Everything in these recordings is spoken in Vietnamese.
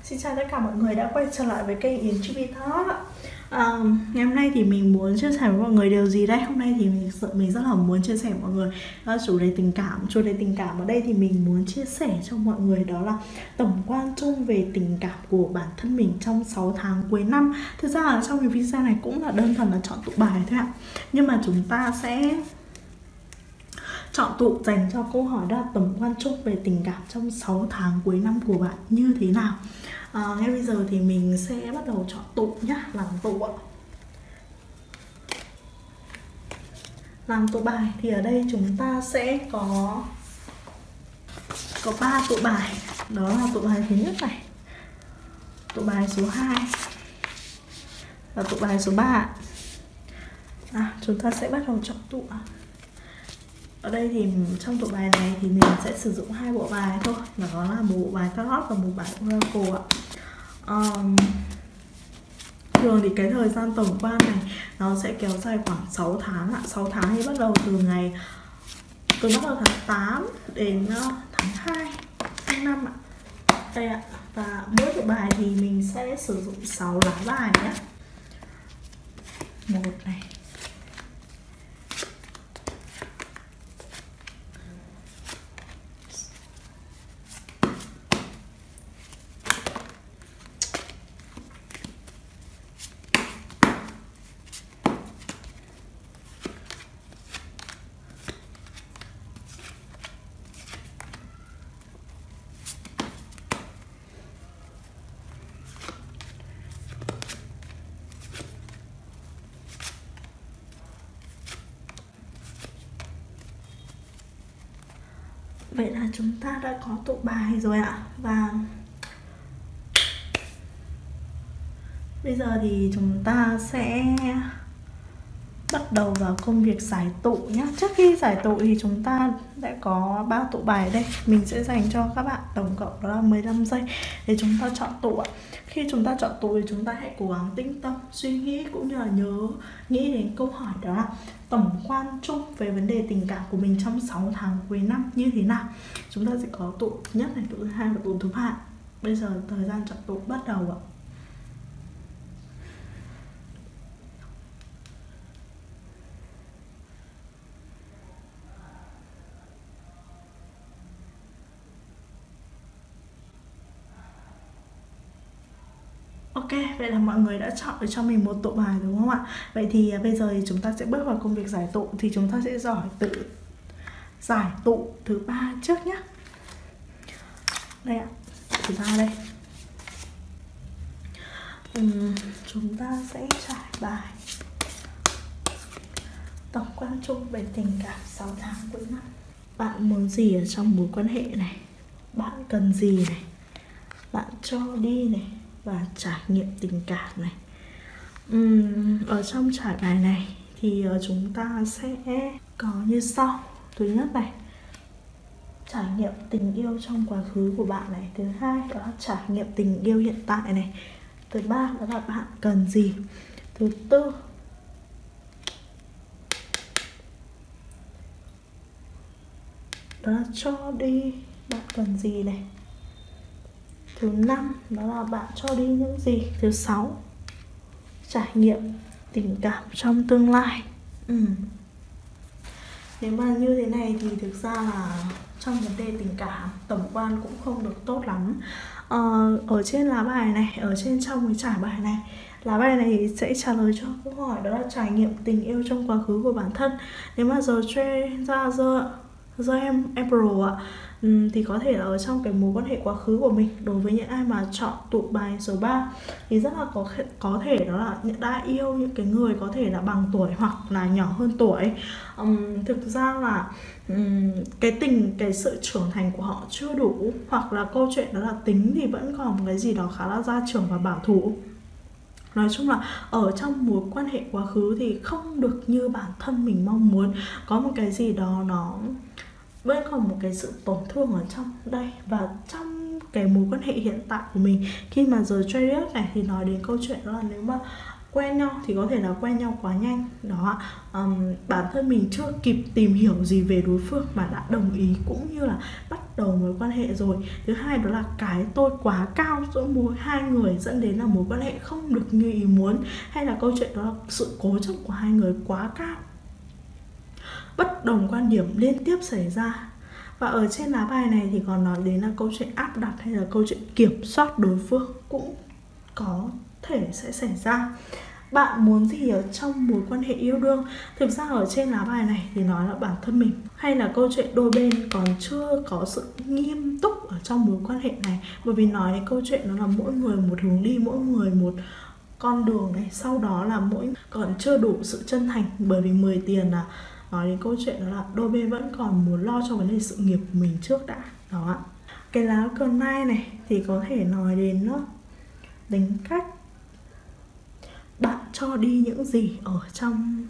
Xin chào tất cả mọi người đã quay trở lại với kênh Yến TV Talk. Ngày hôm nay thì mình muốn chia sẻ với mọi người điều gì đây? Hôm nay thì mình rất là muốn chia sẻ với mọi người chủ đề tình cảm. Chủ đề tình cảm ở đây thì mình muốn chia sẻ cho mọi người đó là tổng quan chung về tình cảm của bản thân mình trong 6 tháng cuối năm. Thực ra là trong cái video này cũng là đơn thuần là chọn tụ bài thôi ạ. Nhưng mà chúng ta sẽ chọn tụ dành cho câu hỏi đó là tổng quan chung về tình cảm trong 6 tháng cuối năm của bạn như thế nào. Ngay bây giờ thì mình sẽ bắt đầu chọn tụ nhá, làm tụ ạ. Làm tụ bài thì ở đây chúng ta sẽ có 3 tụ bài. Đó là tụ bài thứ nhất này, tụ bài số 2 và tụ bài số 3. Chúng ta sẽ bắt đầu chọn tụ. Ở đây thì trong tụ bài này thì mình sẽ sử dụng 2 bộ bài thôi. Đó là một bộ bài tarot và một bài oracle ạ. Thường thì cái thời gian tổng quan này nó sẽ kéo dài khoảng 6 tháng ạ. 6 tháng thì bắt đầu từ bắt đầu tháng 8 đến tháng 2 tháng 5 ạ. Đây ạ. Và mỗi tụ bài thì mình sẽ sử dụng 6 lá bài nhé. 1 này, vậy là chúng ta đã có tụ bài rồi ạ. Và bây giờ thì chúng ta sẽ bắt đầu vào công việc giải tụ nhé. Trước khi giải tụ thì chúng ta đã có 3 tụ bài ở đây. Mình sẽ dành cho các bạn tổng cộng đó là 15 giây để chúng ta chọn tụ ạ. Khi chúng ta chọn tụ thì chúng ta hãy cố gắng tĩnh tâm, suy nghĩ cũng như là nghĩ đến câu hỏi đó là tổng quan chung về vấn đề tình cảm của mình trong 6 tháng cuối năm như thế nào. Chúng ta sẽ có tụ thứ nhất này, tụ thứ hai và tụ thứ ba. Bây giờ thời gian chọn tụ bắt đầu ạ. Ok, vậy là mọi người đã chọn được cho mình một tụ bài đúng không ạ? Vậy thì bây giờ thì chúng ta sẽ bước vào công việc giải tụ. Thì chúng ta sẽ giải tụ thứ 3 trước nhé. Đây ạ, thứ 3 đây. Chúng ta sẽ trải bài tổng quan chung về tình cảm 6 tháng cuối năm. Bạn muốn gì ở trong mối quan hệ này? Bạn cần gì này? Bạn cho đi này? Và trải nghiệm tình cảm này. Ở trong trải bài này thì chúng ta sẽ có như sau. Thứ nhất này, trải nghiệm tình yêu trong quá khứ của bạn này. Thứ hai đó là trải nghiệm tình yêu hiện tại này. Thứ ba đó là bạn cần gì. Thứ tư đó là cho đi, bạn cần gì này. Thứ 5 đó là bạn cho đi những gì. Thứ 6 trải nghiệm tình cảm trong tương lai. Nếu mà như thế này thì thực ra là trong vấn đề tình cảm tổng quan cũng không được tốt lắm. Ở trên lá bài này, ở trong cái trải bài này, lá bài này sẽ trả lời cho câu hỏi đó là trải nghiệm tình yêu trong quá khứ của bản thân. Nếu mà giờ ra em April ạ, thì có thể là ở trong cái mối quan hệ quá khứ của mình. Đối với những ai mà chọn tụ bài số 3 thì rất là có thể đó là đã yêu những cái người có thể là bằng tuổi hoặc là nhỏ hơn tuổi. Thực ra là cái sự trưởng thành của họ chưa đủ, hoặc là câu chuyện đó là tính thì vẫn còn một cái gì đó khá là gia trưởng và bảo thủ. Nói chung là ở trong mối quan hệ quá khứ thì không được như bản thân mình mong muốn. Có một cái gì đó nó vẫn còn một cái sự tổn thương ở trong đây. Và trong cái mối quan hệ hiện tại của mình, khi mà giờ Chariot này thì nói đến câu chuyện đó là nếu mà quen nhau thì có thể là quen nhau quá nhanh đó. Bản thân mình chưa kịp tìm hiểu gì về đối phương mà đã đồng ý cũng như là bắt đầu mối quan hệ rồi. Thứ hai đó là cái tôi quá cao giữa hai người dẫn đến là mối quan hệ không được như ý muốn, hay là câu chuyện đó là sự cố chấp của hai người quá cao, bất đồng quan điểm liên tiếp xảy ra. Và ở trên lá bài này thì còn nói đến là câu chuyện áp đặt hay là câu chuyện kiểm soát đối phương cũng có thể sẽ xảy ra. Bạn muốn gì ở trong mối quan hệ yêu đương? Thực ra ở trên lá bài này thì nói là bản thân mình hay là câu chuyện đôi bên còn chưa có sự nghiêm túc ở trong mối quan hệ này. Bởi vì nói đến câu chuyện đó là mỗi người một hướng đi, mỗi người một con đường này. Sau đó là mỗi còn chưa đủ sự chân thành. Bởi vì 10 tiền là nói đến câu chuyện đó là đôi bên vẫn còn muốn lo cho vấn đề sự nghiệp của mình trước đã. Đó ạ. Cái lá cờ nai này thì có thể nói đến tính cách bạn cho đi những gì ở trong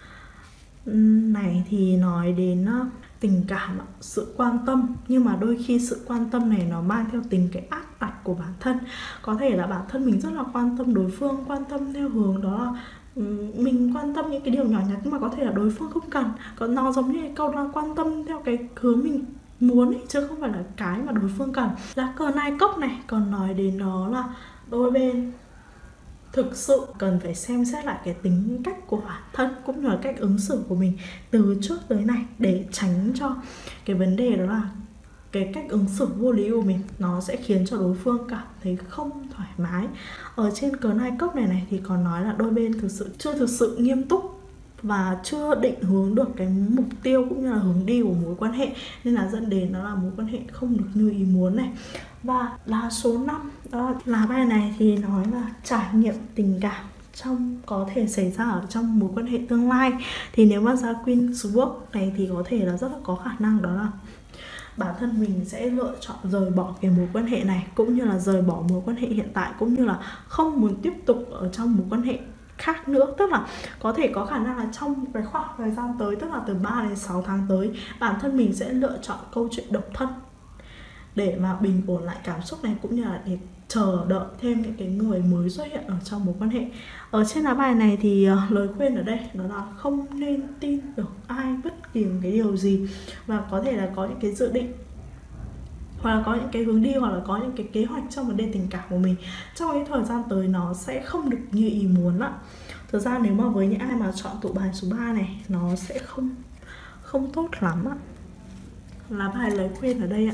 này, thì nói đến tình cảm, sự quan tâm. Nhưng mà đôi khi sự quan tâm này nó mang theo tính cái áp đặt của bản thân. Có thể là bản thân mình rất là quan tâm đối phương, quan tâm theo hướng đó là mình quan tâm những cái điều nhỏ nhặt, nhưng mà có thể là đối phương không cần. Còn nó giống như cái câu là quan tâm theo cái hướng mình muốn ấy, chứ không phải là cái mà đối phương cần. Lá cờ nai cốc này còn nói đến đó là đôi bên thực sự cần phải xem xét lại cái tính cách của bản thân cũng như là cách ứng xử của mình từ trước tới nay, để tránh cho cái vấn đề đó là cái cách ứng xử vô lý của mình nó sẽ khiến cho đối phương cảm thấy không thoải mái. Ở trên cờ nai cốc này thì còn nói là đôi bên chưa thực sự nghiêm túc và chưa định hướng được cái mục tiêu cũng như là hướng đi của mối quan hệ, nên là dẫn đến đó là mối quan hệ không được như ý muốn này. Và lá số 5 đó, lá bài này thì nói là trải nghiệm tình cảm có thể xảy ra ở trong mối quan hệ tương lai. Thì nếu mà ra Queen Sword này thì có thể là rất là có khả năng đó là bản thân mình sẽ lựa chọn rời bỏ cái mối quan hệ này, cũng như là rời bỏ mối quan hệ hiện tại, cũng như là không muốn tiếp tục ở trong mối quan hệ khác nữa. Tức là có thể có khả năng là trong cái khoảng thời gian tới, tức là từ 3 đến 6 tháng tới, bản thân mình sẽ lựa chọn câu chuyện độc thân để mà bình ổn lại cảm xúc này, cũng như là để chờ đợi thêm những cái người mới xuất hiện ở trong mối quan hệ. Ở trên lá bài này thì lời khuyên ở đây đó là không nên tin được ai bất kỳ một cái điều gì, và có thể là có những cái dự định hoặc là có những cái hướng đi, hoặc là có những cái kế hoạch trong vấn đề tình cảm của mình trong cái thời gian tới nó sẽ không được như ý muốn ạ. Thực ra nếu mà với những ai mà chọn tụ bài số 3 này nó sẽ không tốt lắm ạ. Lá bài lời khuyên ở đây ạ,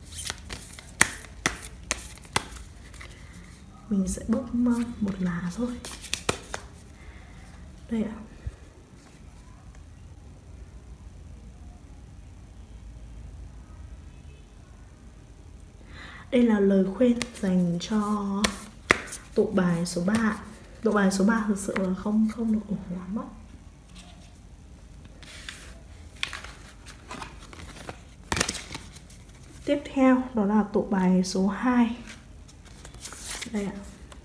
mình sẽ bốc một lá thôi. Đây ạ. Đây là lời khuyên dành cho tụ bài số 3. Tụ bài số 3 thực sự là không được ổn lắm á. Tiếp theo đó là tụ bài số 2. Đây ạ.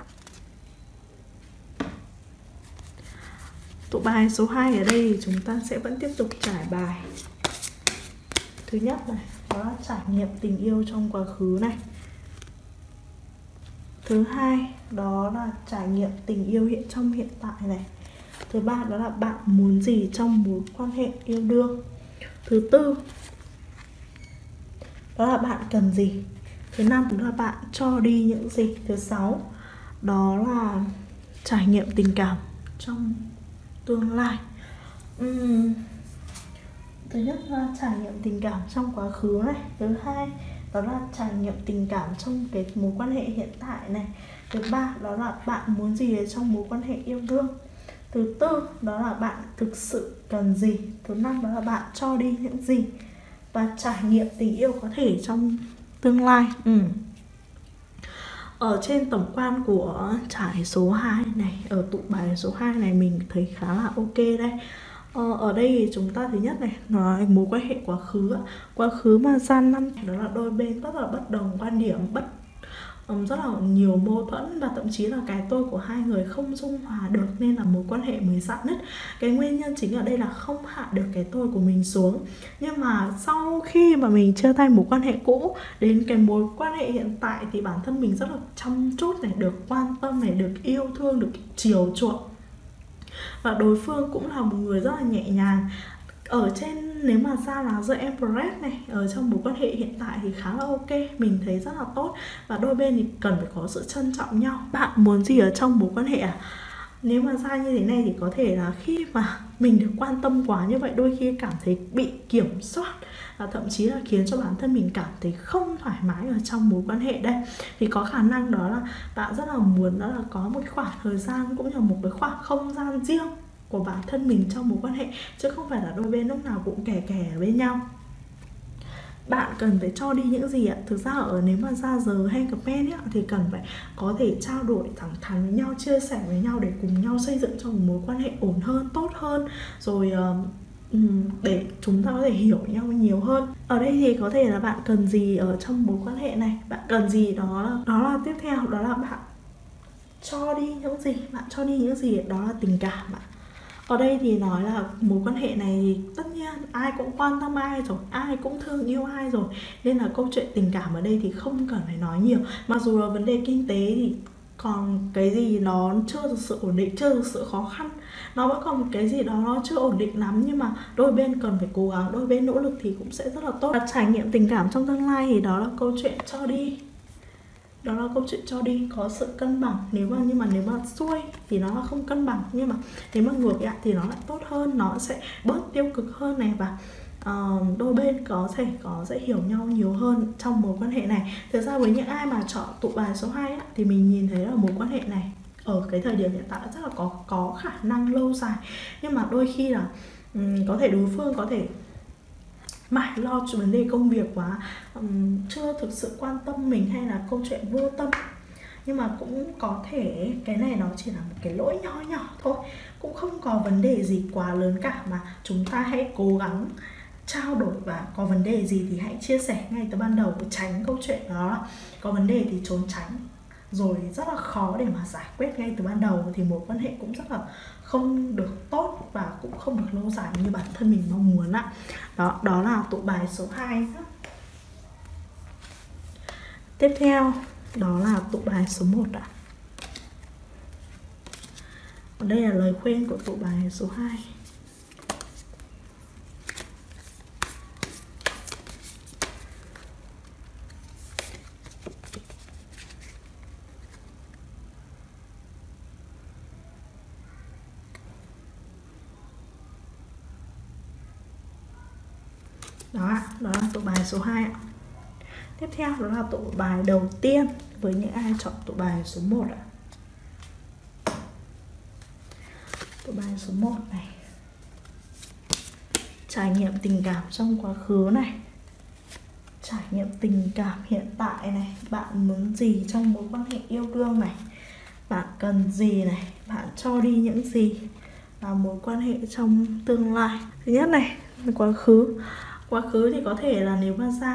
Tụ bài số 2 ở đây thì chúng ta sẽ vẫn tiếp tục trải bài. Thứ nhất này, đó là trải nghiệm tình yêu trong quá khứ này. Thứ hai, đó là trải nghiệm tình yêu trong hiện tại này. Thứ ba, đó là bạn muốn gì trong mối quan hệ yêu đương. Thứ tư, đó là bạn cần gì. Thứ năm, đó là bạn cho đi những gì. Thứ sáu, đó là trải nghiệm tình cảm trong tương lai. Thứ nhất là trải nghiệm tình cảm trong quá khứ này. Thứ hai, đó là trải nghiệm tình cảm trong cái mối quan hệ hiện tại này. Thứ ba, đó là bạn muốn gì trong mối quan hệ yêu đương. Thứ tư, đó là bạn thực sự cần gì. Thứ năm, đó là bạn cho đi những gì. Và trải nghiệm tình yêu có thể trong tương lai. Ở trên tổng quan của trải số 2 này, ở tụ bài số 2 này mình thấy khá là ok đây. Ở đây thì chúng ta thứ nhất này, nói mối quan hệ quá khứ mà gian năm, đó là đôi bên rất là bất đồng quan điểm, rất là nhiều mâu thuẫn, và thậm chí là cái tôi của hai người không dung hòa được, nên là mối quan hệ mới rạn nứt. Cái nguyên nhân chính ở đây là không hạ được cái tôi của mình xuống. Nhưng mà sau khi mà mình chia tay mối quan hệ cũ đến cái mối quan hệ hiện tại thì bản thân mình rất là chăm chút này, được quan tâm này, được yêu thương, được chiều chuộng. Và đối phương cũng là một người rất là nhẹ nhàng. Ở trên nếu mà ra là The Empress này, ở trong mối quan hệ hiện tại thì khá là ok, mình thấy rất là tốt. Và đôi bên thì cần phải có sự trân trọng nhau. Bạn muốn gì ở trong mối quan hệ à? Nếu mà ra như thế này thì có thể là khi mà mình được quan tâm quá như vậy, đôi khi cảm thấy bị kiểm soát, và thậm chí là khiến cho bản thân mình cảm thấy không thoải mái ở trong mối quan hệ đây. Thì có khả năng đó là bạn rất là muốn đó là có một khoảng thời gian cũng như là một cái khoảng không gian riêng của bản thân mình trong mối quan hệ, chứ không phải là đôi bên lúc nào cũng kè ở bên nhau. Bạn cần phải cho đi những gì ạ? Thực ra ở nếu mà ra giờ hay cặp men ấy, thì cần phải có thể trao đổi thẳng thắn với nhau, chia sẻ với nhau để cùng nhau xây dựng cho một mối quan hệ ổn hơn, tốt hơn. Rồi để chúng ta có thể hiểu nhau nhiều hơn. Ở đây thì có thể là bạn cần gì ở trong mối quan hệ này, bạn cần gì đó là tiếp theo, đó là bạn cho đi những gì, bạn cho đi những gì, đó là tình cảm ạ. Ở đây thì nói là mối quan hệ này thì tất nhiên ai cũng quan tâm ai rồi, ai cũng thương yêu ai rồi, nên là câu chuyện tình cảm ở đây thì không cần phải nói nhiều. Mặc dù là vấn đề kinh tế thì còn cái gì nó chưa thực sự ổn định, chưa thực sự khó khăn, nó vẫn còn một cái gì đó nó chưa ổn định lắm, nhưng mà đôi bên cần phải cố gắng, đôi bên nỗ lực thì cũng sẽ rất là tốt. Và trải nghiệm tình cảm trong tương lai thì đó là câu chuyện cho đi, đó là câu chuyện cho đi, có sự cân bằng. Nhưng mà nếu mà xuôi thì nó là không cân bằng, nhưng mà nếu mà ngược lại thì nó lại tốt hơn, nó sẽ bớt tiêu cực hơn này, và đôi bên có sẽ hiểu nhau nhiều hơn trong mối quan hệ này. Thực ra với những ai mà chọn tụ bài số 2 thì mình nhìn thấy là mối quan hệ này ở cái thời điểm hiện tại rất là có khả năng lâu dài, nhưng mà đôi khi là có thể đối phương có thể mãi lo cho vấn đề công việc quá, chưa thực sự quan tâm mình, hay là câu chuyện vô tâm. Nhưng mà cũng có thể cái này nó chỉ là một cái lỗi nhỏ thôi, cũng không có vấn đề gì quá lớn cả, mà chúng ta hãy cố gắng trao đổi, và có vấn đề gì thì hãy chia sẻ ngay từ ban đầu, tránh câu chuyện đó là có vấn đề thì trốn tránh rồi rất là khó để mà giải quyết ngay từ ban đầu, thì mối quan hệ cũng rất là không được tốt và cũng không được lâu dài như bản thân mình mong muốn ạ. Đó là tụ bài số 2. Tiếp theo đó là tụ bài số 1 ạ. Đây là lời khuyên của tụ bài số 2. Đó là tụ bài số 2 ạ. Tiếp theo đó là tụ bài đầu tiên với những ai chọn tụ bài số 1 ạ. Tụ bài số 1 này, trải nghiệm tình cảm trong quá khứ này, trải nghiệm tình cảm hiện tại này, bạn muốn gì trong mối quan hệ yêu đương này, bạn cần gì này, bạn cho đi những gì, và mối quan hệ trong tương lai. Thứ nhất này, quá khứ thì có thể là nếu mà ra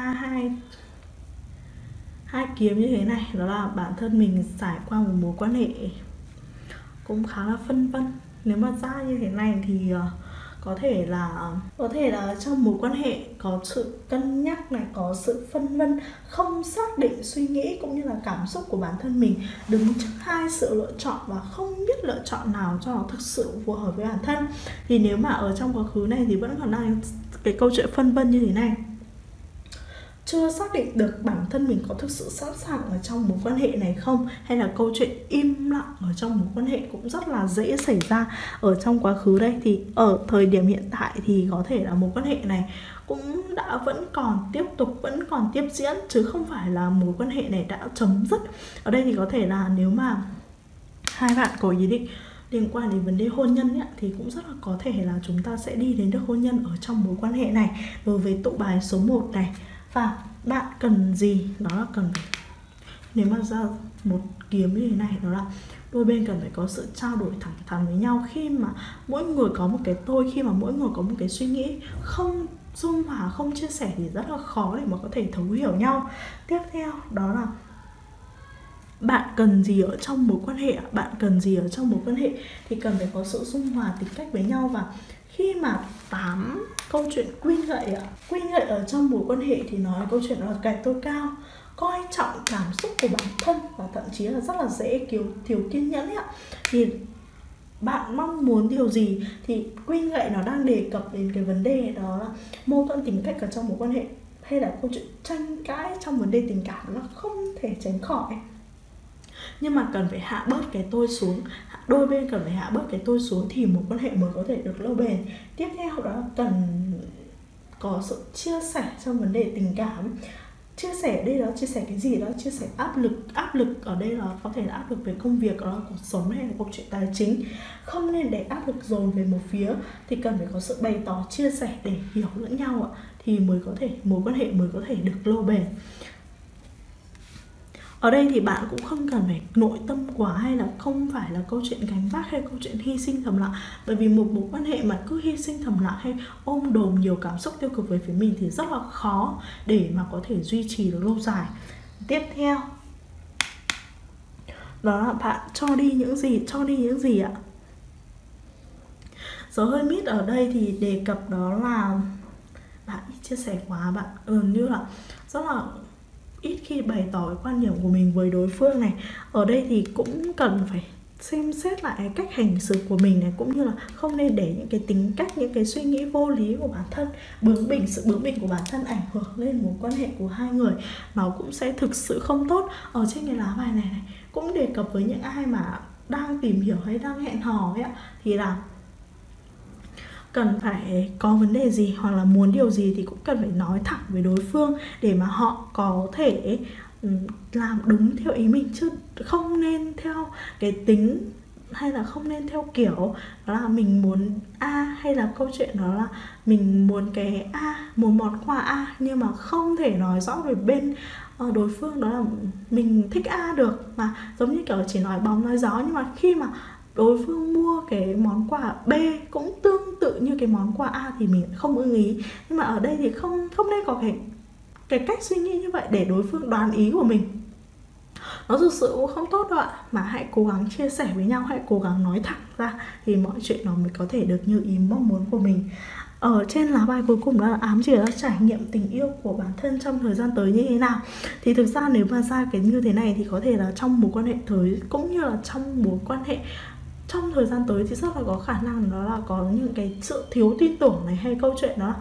hai kiếm như thế này, đó là bản thân mình trải qua một mối quan hệ cũng khá là phân vân. Nếu mà ra như thế này thì có thể là trong mối quan hệ có sự cân nhắc này, có sự phân vân, không xác định suy nghĩ cũng như là cảm xúc của bản thân mình, đứng trước hai sự lựa chọn và không biết lựa chọn nào cho nó thực sự phù hợp với bản thân. Thì nếu mà ở trong quá khứ này thì vẫn còn đang cái câu chuyện phân vân như thế này, chưa xác định được bản thân mình có thực sự sẵn sàng ở trong mối quan hệ này không, hay là câu chuyện im lặng ở trong mối quan hệ cũng rất là dễ xảy ra ở trong quá khứ đây. Thì ở thời điểm hiện tại thì có thể là mối quan hệ này cũng vẫn còn tiếp tục, vẫn còn tiếp diễn, chứ không phải là mối quan hệ này đã chấm dứt. Ở đây thì có thể là nếu mà hai bạn có ý định liên quan đến vấn đề hôn nhân ấy, thì cũng rất là có thể là chúng ta sẽ đi đến được hôn nhân ở trong mối quan hệ này đối với tụ bài số 1 này. Và bạn cần gì, đó là cần, nếu mà ra một kiếm như thế này, đó là đôi bên cần phải có sự trao đổi thẳng thắn với nhau. Khi mà mỗi người có một cái tôi, khi mà mỗi người có một cái suy nghĩ không dung hòa, không chia sẻ thì rất là khó để mà có thể thấu hiểu nhau. Tiếp theo đó là bạn cần gì ở trong mối quan hệ. Bạn cần gì ở trong mối quan hệ thì cần phải có sự dung hòa tính cách với nhau. Và khi mà 8 câu chuyện Queen gậy ở trong mối quan hệ thì nói câu chuyện là cái tôi cao, coi trọng cảm xúc của bản thân, và thậm chí là rất là dễ thiếu kiên nhẫn ấy ạ. Thì bạn mong muốn điều gì. Thì Queen gậy nó đang đề cập đến cái vấn đề đó là mâu thuẫn tính cách ở trong mối quan hệ, hay là câu chuyện tranh cãi trong vấn đề tình cảm nó không thể tránh khỏi. Nhưng mà cần phải hạ bớt cái tôi xuống, đôi bên cần phải hạ bớt cái tôi xuống thì mối quan hệ mới có thể được lâu bền. Tiếp theo đó là cần có sự chia sẻ trong vấn đề tình cảm. Chia sẻ ở đây đó, chia sẻ cái gì đó, chia sẻ áp lực ở đây là có thể là áp lực về công việc, đó là cuộc sống hay là câu chuyện tài chính. Không nên để áp lực dồn về một phía, thì cần phải có sự bày tỏ, chia sẻ để hiểu lẫn nhau ạ, thì mới có thể mối quan hệ mới có thể được lâu bền. Ở đây thì bạn cũng không cần phải nội tâm quá, hay là không phải là câu chuyện gánh vác hay câu chuyện hy sinh thầm lặng. Bởi vì một mối quan hệ mà cứ hy sinh thầm lặng hay ôm đồm nhiều cảm xúc tiêu cực về phía mình thì rất là khó để mà có thể duy trì được lâu dài. Tiếp theo đó là bạn cho đi những gì ạ. Giờ hơi mít ở đây thì đề cập đó là bạn ít chia sẻ quá, bạn gần như là rất là ít khi bày tỏ cái quan điểm của mình với đối phương này. Ở đây thì cũng cần phải xem xét lại cái cách hành xử của mình này, cũng như là không nên để những cái tính cách, những cái suy nghĩ vô lý của bản thân, sự bướng bỉnh của bản thân ảnh hưởng lên mối quan hệ của hai người, nó cũng sẽ thực sự không tốt. Ở trên cái lá bài này cũng đề cập với những ai mà đang tìm hiểu hay đang hẹn hò ấy ạ, thì là cần phải có vấn đề gì hoặc là muốn điều gì thì cũng cần phải nói thẳng với đối phương để mà họ có thể làm đúng theo ý mình, chứ không nên theo cái tính, hay là không nên theo kiểu đó là mình muốn A, hay là câu chuyện đó là mình muốn cái A, muốn món quà A nhưng mà không thể nói rõ về bên đối phương đó là mình thích A được, mà giống như kiểu chỉ nói bóng nói gió. Nhưng mà khi mà đối phương mua cái món quà B cũng tương tự như cái món quà A thì mình không ưng ý. Nhưng mà ở đây thì không nên có cái cách suy nghĩ như vậy để đối phương đoán ý của mình. Nó thực sự cũng không tốt đâu ạ. Mà hãy cố gắng chia sẻ với nhau, hãy cố gắng nói thẳng ra thì mọi chuyện nó mới có thể được như ý mong muốn của mình. Ở trên lá bài cuối cùng đó là ám chỉ là trải nghiệm tình yêu của bản thân trong thời gian tới như thế nào. Thì thực ra nếu mà ra cái như thế này thì có thể là trong mối quan hệ tới cũng như là trong mối quan hệ trong thời gian tới thì rất là có khả năng đó là có những cái sự thiếu tin tưởng này, hay câu chuyện đó là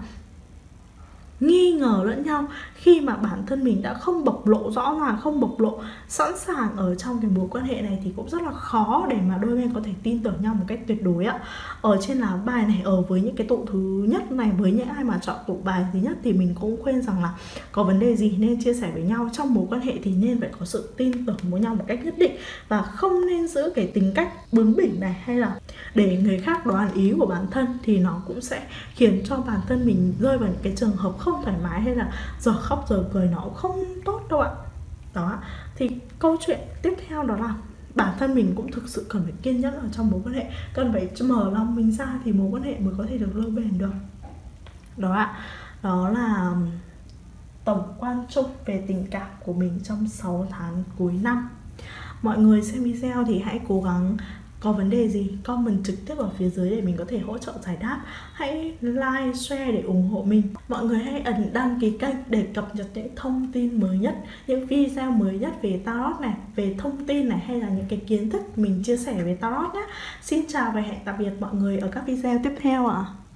nghi ngờ lẫn nhau khi mà bản thân mình đã không bộc lộ rõ ràng, không bộc lộ sẵn sàng ở trong cái mối quan hệ này thì cũng rất là khó để mà đôi bên có thể tin tưởng nhau một cách tuyệt đối ạ. Ở trên lá bài này, ở với những cái tụ thứ nhất này, với những ai mà chọn tụ bài thứ nhất thì mình cũng khuyên rằng là có vấn đề gì nên chia sẻ với nhau. Trong mối quan hệ thì nên phải có sự tin tưởng với nhau một cách nhất định, và không nên giữ cái tính cách bướng bỉnh này, hay là để người khác đoán ý của bản thân, thì nó cũng sẽ khiến cho bản thân mình rơi vào những cái trường hợp không thoải mái, hay là giờ khóc giờ cười, nó cũng không tốt đâu ạ. Đó, thì câu chuyện tiếp theo đó là bản thân mình cũng thực sự cần phải kiên nhẫn ở trong mối quan hệ, cần phải mở lòng mình ra thì mối quan hệ mới có thể được lâu bền được. Đó ạ, đó là tổng quan chung về tình cảm của mình trong 6 tháng cuối năm. Mọi người xem video thì hãy cố gắng, có vấn đề gì comment trực tiếp ở phía dưới để mình có thể hỗ trợ giải đáp. Hãy like, share để ủng hộ mình. Mọi người hãy ấn đăng ký kênh để cập nhật những thông tin mới nhất, những video mới nhất về tarot này, về thông tin này, hay là những cái kiến thức mình chia sẻ về tarot nhé. Xin chào và hẹn tạm biệt mọi người ở các video tiếp theo ạ.